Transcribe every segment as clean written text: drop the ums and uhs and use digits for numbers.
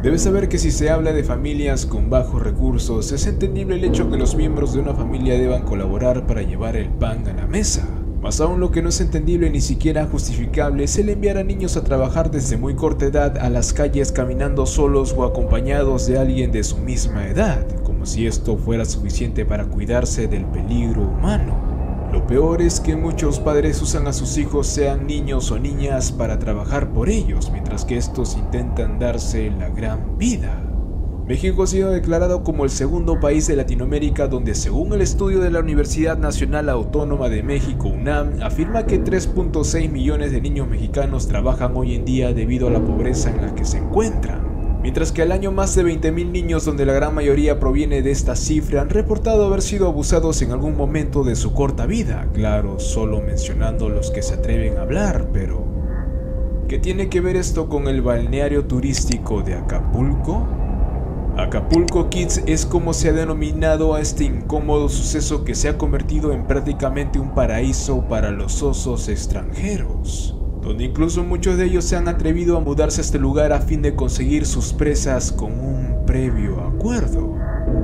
Debes saber que si se habla de familias con bajos recursos, es entendible el hecho que los miembros de una familia deban colaborar para llevar el pan a la mesa. Más aún, lo que no es entendible ni siquiera justificable es el enviar a niños a trabajar desde muy corta edad a las calles caminando solos o acompañados de alguien de su misma edad, como si esto fuera suficiente para cuidarse del peligro humano. Lo peor es que muchos padres usan a sus hijos, sean niños o niñas, para trabajar por ellos, mientras que estos intentan darse la gran vida. México ha sido declarado como el segundo país de Latinoamérica donde, según el estudio de la Universidad Nacional Autónoma de México, UNAM, afirma que 3.6 millones de niños mexicanos trabajan hoy en día debido a la pobreza en la que se encuentran. Mientras que al año más de 20.000 niños, donde la gran mayoría proviene de esta cifra, han reportado haber sido abusados en algún momento de su corta vida. Claro, solo mencionando los que se atreven a hablar, pero ¿qué tiene que ver esto con el balneario turístico de Acapulco? Acapulco Kids es como se ha denominado a este incómodo suceso que se ha convertido en prácticamente un paraíso para los osos extranjeros, donde incluso muchos de ellos se han atrevido a mudarse a este lugar a fin de conseguir sus presas con un previo acuerdo.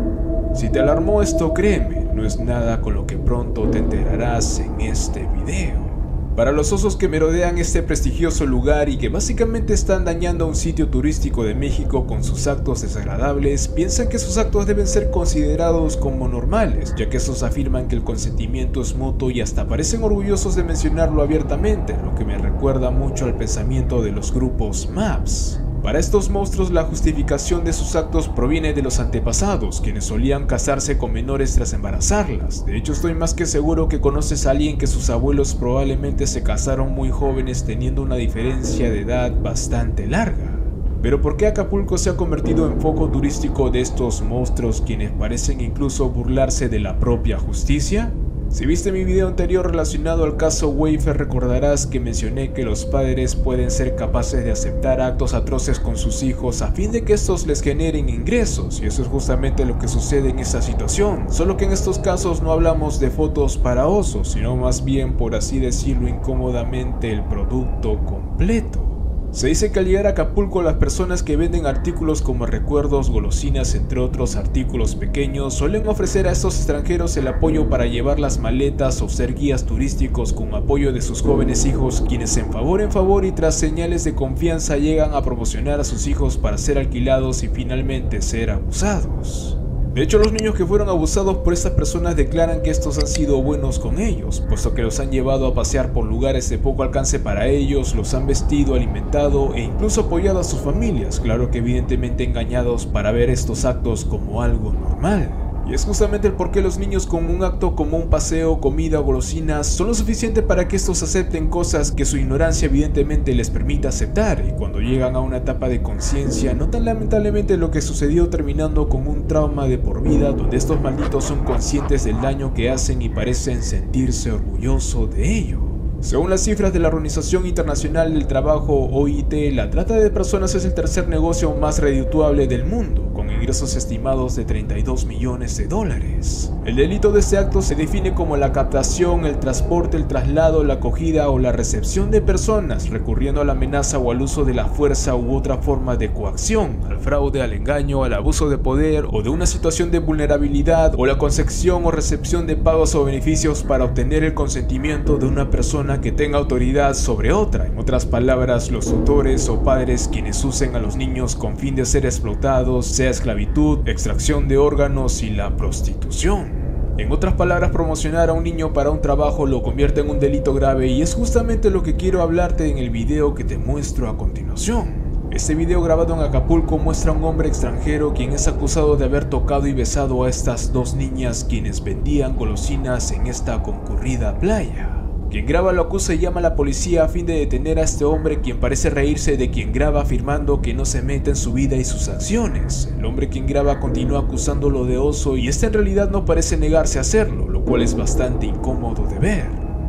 Si te alarmó esto, créeme, no es nada con lo que pronto te enterarás en este video. Para los osos que merodean este prestigioso lugar y que básicamente están dañando a un sitio turístico de México con sus actos desagradables, piensan que sus actos deben ser considerados como normales, ya que estos afirman que el consentimiento es mutuo y hasta parecen orgullosos de mencionarlo abiertamente, lo que me recuerda mucho al pensamiento de los grupos MAPS. Para estos monstruos, la justificación de sus actos proviene de los antepasados, quienes solían casarse con menores tras embarazarlas. De hecho, estoy más que seguro que conoces a alguien que sus abuelos probablemente se casaron muy jóvenes, teniendo una diferencia de edad bastante larga. Pero ¿por qué Acapulco se ha convertido en foco turístico de estos monstruos, quienes parecen incluso burlarse de la propia justicia? Si viste mi video anterior relacionado al caso Wayfair, recordarás que mencioné que los padres pueden ser capaces de aceptar actos atroces con sus hijos a fin de que estos les generen ingresos, y eso es justamente lo que sucede en esta situación, solo que en estos casos no hablamos de fotos para osos, sino más bien, por así decirlo incómodamente, el producto completo. Se dice que al llegar a Acapulco, las personas que venden artículos como recuerdos, golosinas, entre otros artículos pequeños, suelen ofrecer a estos extranjeros el apoyo para llevar las maletas o ser guías turísticos con apoyo de sus jóvenes hijos, quienes en favor y tras señales de confianza llegan a promocionar a sus hijos para ser alquilados y finalmente ser abusados. De hecho, los niños que fueron abusados por estas personas declaran que estos han sido buenos con ellos, puesto que los han llevado a pasear por lugares de poco alcance para ellos, los han vestido, alimentado e incluso apoyado a sus familias, claro que evidentemente engañados para ver estos actos como algo normal. Y es justamente el por qué los niños con un acto como un paseo, comida o golosinas son lo suficiente para que estos acepten cosas que su ignorancia evidentemente les permite aceptar, y cuando llegan a una etapa de conciencia notan lamentablemente lo que sucedió, terminando con un trauma de por vida donde estos malditos son conscientes del daño que hacen y parecen sentirse orgullosos de ello. Según las cifras de la Organización Internacional del Trabajo OIT, la trata de personas es el tercer negocio más redituable del mundo, con ingresos estimados de 32 millones de dólares. El delito de este acto se define como la captación, el transporte, el traslado, la acogida o la recepción de personas, recurriendo a la amenaza o al uso de la fuerza u otra forma de coacción, al fraude, al engaño, al abuso de poder o de una situación de vulnerabilidad, o la concesión o recepción de pagos o beneficios para obtener el consentimiento de una persona que tenga autoridad sobre otra. En otras palabras, los tutores o padres quienes usen a los niños con fin de ser explotados, sea esclavitud, extracción de órganos y la prostitución. En otras palabras, promocionar a un niño para un trabajo lo convierte en un delito grave, y es justamente lo que quiero hablarte en el video que te muestro a continuación. Este video grabado en Acapulco muestra a un hombre extranjero quien es acusado de haber tocado y besado a estas dos niñas quienes vendían golosinas en esta concurrida playa. Quien graba lo acusa y llama a la policía a fin de detener a este hombre, quien parece reírse de quien graba, afirmando que no se mete en su vida y sus acciones. El hombre quien graba continúa acusándolo de oso, y este en realidad no parece negarse a hacerlo, lo cual es bastante incómodo de ver.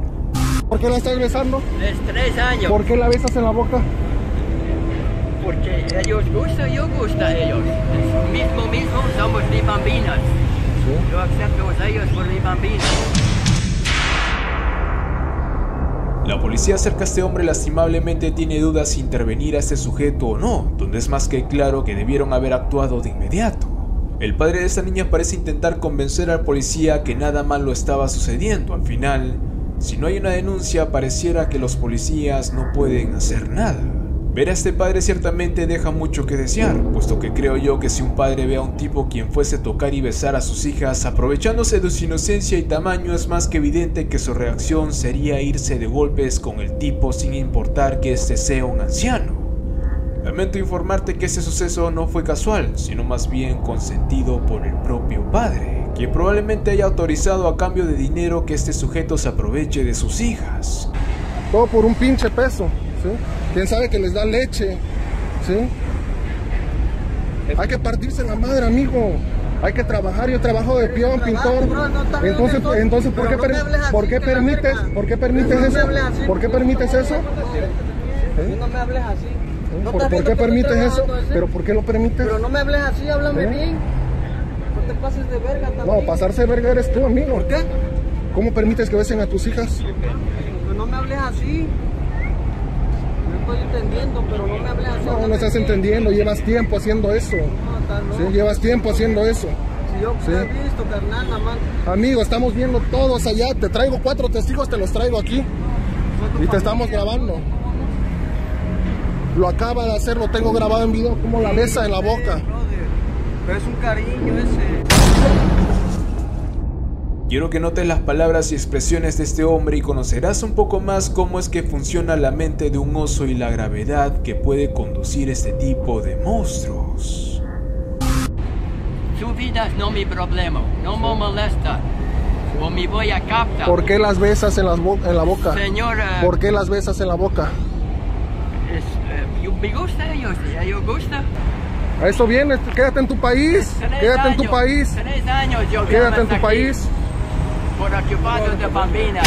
¿Por qué la estás besando? Es 3 años. ¿Por qué la besas en la boca? Porque ellos gustan, yo gusto a ellos. Es mismo, somos mis bambinas. ¿Sí? Yo acepto a ellos por mis bambinas. La policía acerca a este hombre lastimablemente tiene dudas si intervenir a este sujeto o no, donde es más que claro que debieron haber actuado de inmediato. El padre de esta niña parece intentar convencer al policía que nada malo estaba sucediendo. Al final, si no hay una denuncia, pareciera que los policías no pueden hacer nada. Ver a este padre ciertamente deja mucho que desear, puesto que creo yo que si un padre ve a un tipo quien fuese a tocar y besar a sus hijas, aprovechándose de su inocencia y tamaño, es más que evidente que su reacción sería irse de golpes con el tipo sin importar que este sea un anciano. Lamento informarte que este suceso no fue casual, sino más bien consentido por el propio padre, quien probablemente haya autorizado a cambio de dinero que este sujeto se aproveche de sus hijas. Todo por un pinche peso, ¿sí? ¿Quién sabe que les da leche? ¿Sí? Hay que partirse la madre, amigo. Hay que trabajar. Yo trabajo de peón, pintor. Entonces, ¿por qué permites eso? ¿Por qué permites eso? No me hables así. ¿Por qué permites eso? ¿Pero por qué lo permites? Pero no me hables así, háblame bien. No te pases de verga también. No, pasarse de verga eres tú, amigo. ¿Por qué? ¿Cómo permites que besen a tus hijas? Pero no me hables así. No estoy entendiendo, pero no me hables así. No estás entendiendo, llevas tiempo haciendo eso. Sí, llevas tiempo haciendo eso. Si yo he visto, carnal, nada más. Amigo, estamos viendo todos allá. Te traigo 4 testigos, te los traigo aquí. Y te estamos grabando. Lo acaba de hacer, lo tengo grabado en video, como la besa en la boca. Pero es un cariño ese. Quiero que notes las palabras y expresiones de este hombre y conocerás un poco más cómo es que funciona la mente de un oso y la gravedad que puede conducir este tipo de monstruos. Su vida es no mi problema, no me molesta. O me voy a captar. ¿Por qué las besas en la boca? Señora. ¿Por qué las besas en la boca? Me gusta ellos gusta. A eso vienes, quédate en tu país. Quédate en tu país. 3 años yo Quédate en tu país. Por ocupados de bambinas.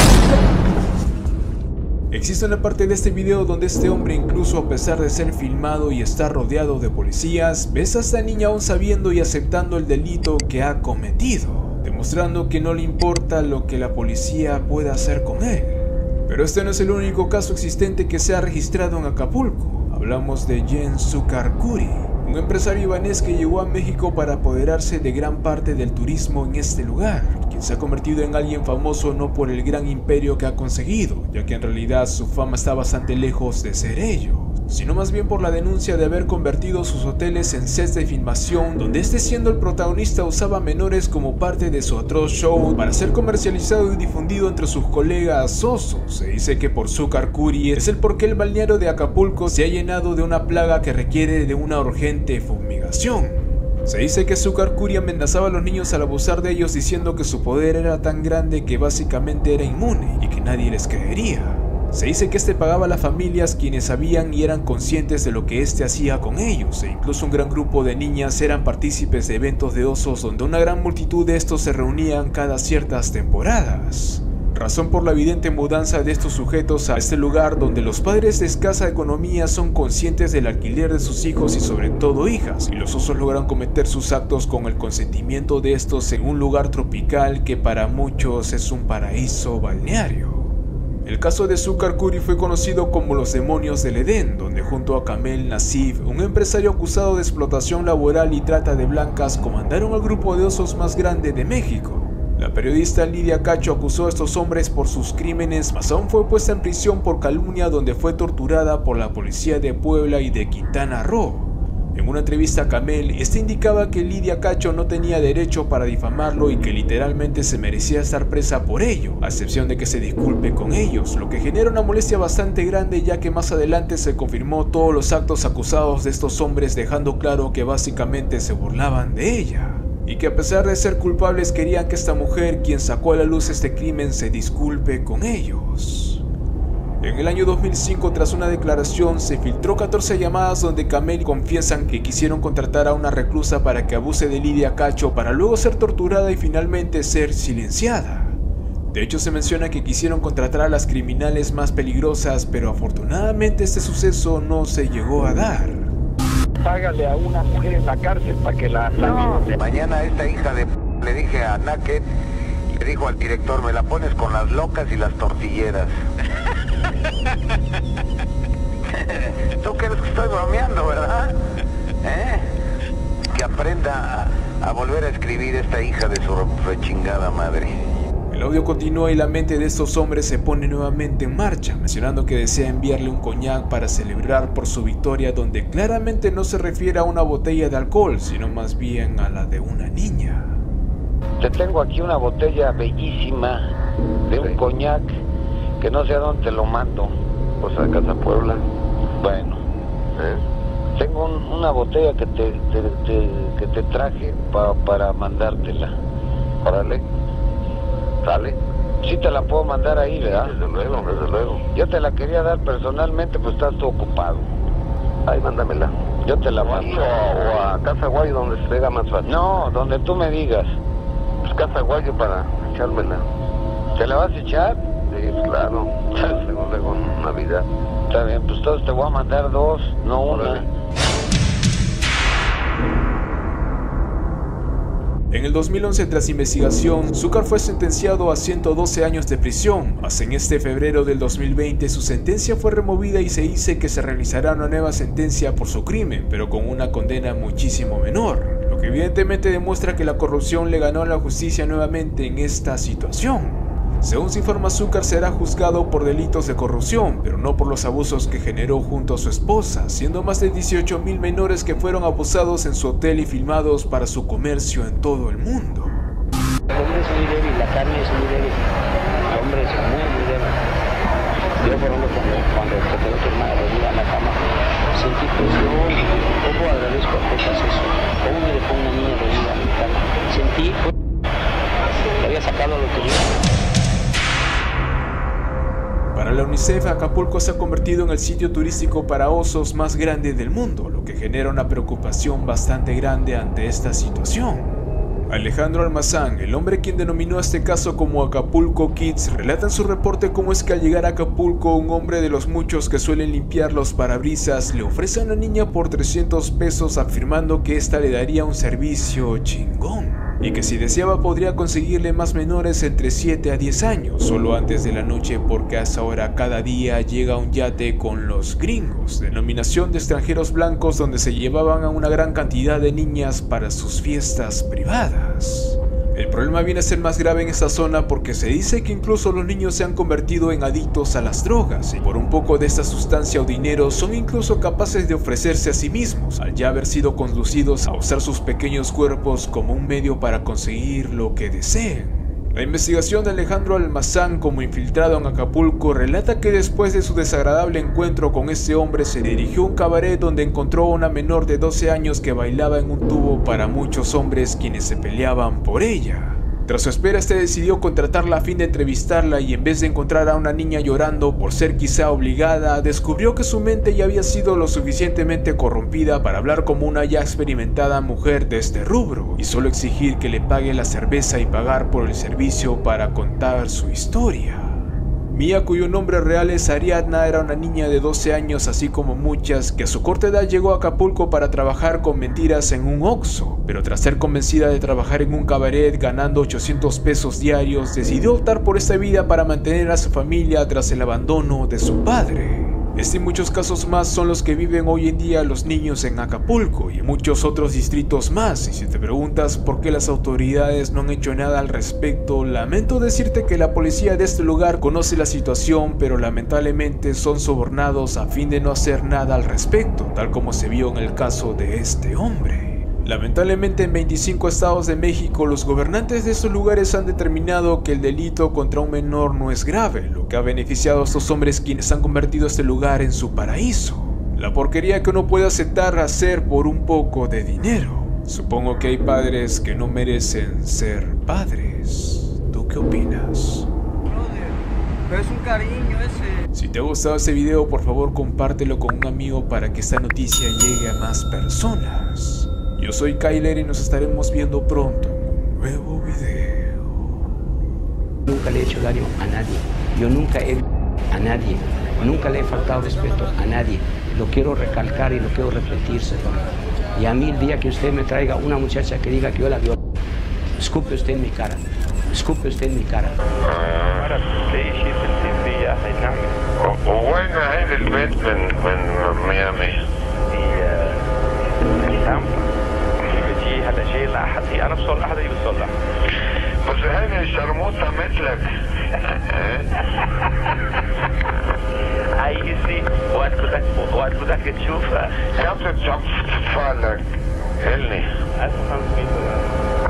Existe una parte de este video donde este hombre, incluso a pesar de ser filmado y estar rodeado de policías, besa a esta niña aún sabiendo y aceptando el delito que ha cometido, demostrando que no le importa lo que la policía pueda hacer con él. Pero este no es el único caso existente que se ha registrado en Acapulco. Hablamos de Jen Sucarcuri, un empresario ibanés que llegó a México para apoderarse de gran parte del turismo en este lugar, quien se ha convertido en alguien famoso no por el gran imperio que ha conseguido, ya que en realidad su fama está bastante lejos de ser ello, sino más bien por la denuncia de haber convertido sus hoteles en sets de filmación, donde este, siendo el protagonista, usaba menores como parte de su atroz show para ser comercializado y difundido entre sus colegas osos. Se dice que por Sucarcuri es el porqué el balneario de Acapulco se ha llenado de una plaga que requiere de una urgente fumigación. Se dice que Sucarcuri amenazaba a los niños al abusar de ellos, diciendo que su poder era tan grande que básicamente era inmune y que nadie les creería. Se dice que este pagaba a las familias quienes sabían y eran conscientes de lo que este hacía con ellos, e incluso un gran grupo de niñas eran partícipes de eventos de osos donde una gran multitud de estos se reunían cada ciertas temporadas. Razón por la evidente mudanza de estos sujetos a este lugar donde los padres de escasa economía son conscientes del alquiler de sus hijos y sobre todo hijas, y los osos logran cometer sus actos con el consentimiento de estos en un lugar tropical que para muchos es un paraíso balneario. El caso de Sucarcuri fue conocido como los demonios del Edén, donde junto a Kamel Nassif, un empresario acusado de explotación laboral y trata de blancas, comandaron al grupo de osos más grande de México. La periodista Lidia Cacho acusó a estos hombres por sus crímenes, mas aún fue puesta en prisión por calumnia, donde fue torturada por la policía de Puebla y de Quintana Roo. En una entrevista a Kamel, este indicaba que Lidia Cacho no tenía derecho para difamarlo y que literalmente se merecía estar presa por ello, a excepción de que se disculpe con ellos, lo que genera una molestia bastante grande, ya que más adelante se confirmó todos los actos acusados de estos hombres, dejando claro que básicamente se burlaban de ella, y que a pesar de ser culpables querían que esta mujer, quien sacó a la luz este crimen, se disculpe con ellos. En el año 2005, tras una declaración, se filtró 14 llamadas donde Kamel confiesan que quisieron contratar a una reclusa para que abuse de Lidia Cacho para luego ser torturada y finalmente ser silenciada. De hecho, se menciona que quisieron contratar a las criminales más peligrosas, pero afortunadamente este suceso no se llegó a dar. Págale a una mujer en la cárcel para que la... Mañana esta hija de... le dije a Naked, le dijo al director, me la pones con las locas y las tortilleras. ¿Tú crees que estoy bromeando, verdad? Que aprenda a volver a escribir esta hija de su rechingada madre. El audio continúa y la mente de estos hombres se pone nuevamente en marcha, mencionando que desea enviarle un coñac para celebrar por su victoria, donde claramente no se refiere a una botella de alcohol, sino más bien a la de una niña. Te tengo aquí una botella bellísima de un coñac que no sé a dónde te lo mando. Pues a Casa Puebla. Bueno, tengo una botella que te traje para mandártela. Órale. ¿Sale? Sí te la puedo mandar ahí, ¿verdad? Desde luego, desde luego. Yo te la quería dar personalmente, pues estás tú ocupado. Ahí mándamela. Yo te la mando. O a Casa Guayo, donde se pega más fácil. No, donde tú me digas. Pues Casa Guayo para echármela. ¿Te la vas a echar? Sí, claro. Luego Navidad. Está bien, pues entonces te voy a mandar 2, no una. En el 2011, tras investigación, Zúcar fue sentenciado a 112 años de prisión, mas en este febrero del 2020 su sentencia fue removida y se dice que se realizará una nueva sentencia por su crimen, pero con una condena muchísimo menor, lo que evidentemente demuestra que la corrupción le ganó a la justicia nuevamente en esta situación. Según se informa, Zúcar será juzgado por delitos de corrupción, pero no por los abusos que generó junto a su esposa, siendo más de 18,000 menores que fueron abusados en su hotel y filmados para su comercio en todo el mundo. El hombre es muy débil, la carne es muy débil, el hombre es muy débil. Yo, por ejemplo, cuando te quedó tu hermana dormida en la cama, sentí presión y poco agradezco a que pase eso. ¿Cómo me dejó una niña dormida en mi cama? Sentí que había sacado lo que yo... Para la UNICEF, Acapulco se ha convertido en el sitio turístico para osos más grande del mundo, lo que genera una preocupación bastante grande ante esta situación. Alejandro Almazán, el hombre quien denominó este caso como Acapulco Kids, relata en su reporte cómo es que al llegar a Acapulco, un hombre de los muchos que suelen limpiar los parabrisas le ofrece a una niña por 300 pesos afirmando que esta le daría un servicio chingón y que si deseaba podría conseguirle más menores entre 7 a 10 años, solo antes de la noche, porque a esa hora cada día llega un yate con los gringos, denominación de extranjeros blancos, donde se llevaban a una gran cantidad de niñas para sus fiestas privadas. El problema viene a ser más grave en esta zona porque se dice que incluso los niños se han convertido en adictos a las drogas y por un poco de esta sustancia o dinero son incluso capaces de ofrecerse a sí mismos al ya haber sido conducidos a usar sus pequeños cuerpos como un medio para conseguir lo que deseen. La investigación de Alejandro Almazán como infiltrado en Acapulco relata que después de su desagradable encuentro con este hombre se dirigió a un cabaret donde encontró a una menor de 12 años que bailaba en un tubo para muchos hombres quienes se peleaban por ella. Tras su espera, este decidió contratarla a fin de entrevistarla y en vez de encontrar a una niña llorando por ser quizá obligada, descubrió que su mente ya había sido lo suficientemente corrompida para hablar como una ya experimentada mujer de este rubro y solo exigir que le pague la cerveza y pagar por el servicio para contar su historia. Mía, cuyo nombre real es Ariadna, era una niña de 12 años, así como muchas, que a su corta edad llegó a Acapulco para trabajar con mentiras en un Oxxo, pero tras ser convencida de trabajar en un cabaret ganando 800 pesos diarios, decidió optar por esta vida para mantener a su familia tras el abandono de su padre. Este y muchos casos más son los que viven hoy en día los niños en Acapulco y en muchos otros distritos más, y si te preguntas por qué las autoridades no han hecho nada al respecto, lamento decirte que la policía de este lugar conoce la situación, pero lamentablemente son sobornados a fin de no hacer nada al respecto, tal como se vio en el caso de este hombre. Lamentablemente en 25 estados de México los gobernantes de estos lugares han determinado que el delito contra un menor no es grave, lo que ha beneficiado a estos hombres quienes han convertido este lugar en su paraíso. La porquería que uno puede aceptar hacer por un poco de dinero. Supongo que hay padres que no merecen ser padres. ¿Tú qué opinas? Pero es un cariño ese. Si te ha gustado este video, por favor compártelo con un amigo para que esta noticia llegue a más personas. Yo soy Kyler y nos estaremos viendo pronto en un nuevo video. Nunca le he hecho daño a nadie. Yo nunca he a nadie. Nunca le he faltado respeto a nadie. Lo quiero recalcar y lo quiero repetirse. Y a mí el día que usted me traiga una muchacha que diga que yo la violé, escupe usted en mi cara. Escupe usted en mi cara. وين هاي البيت من ميامي. في تامبا بيجي هذا شيء لا أحد أنا بصلح هذا يصلح. بس هذه شرموطة مثلك. عايزي وقت بدك تشوفها. كم تدفع لك؟ قلني. 1500 دولار.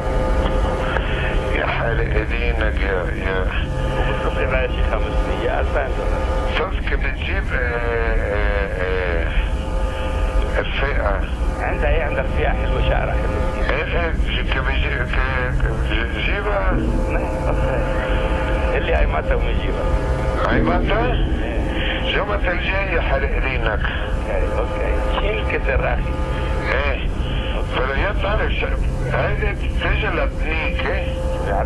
يا حالق ايدينك يا وبتصرف لي شي 500 2000 دولار. صفك بتجيب الفئة. عندها ايه؟ عندها فئة حلوة شعرها حلو. ايه جيبها؟ اللي ايمتها ومجيبها. ايمتها؟ جمت الجاي حالق ايدينك. اوكي شيل كتر اخي. ايه فريت عليك هذه تجي لبنيك ايه؟ لا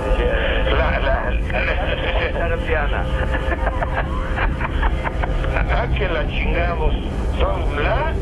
عرفتي انا. Aquel la chingados son black.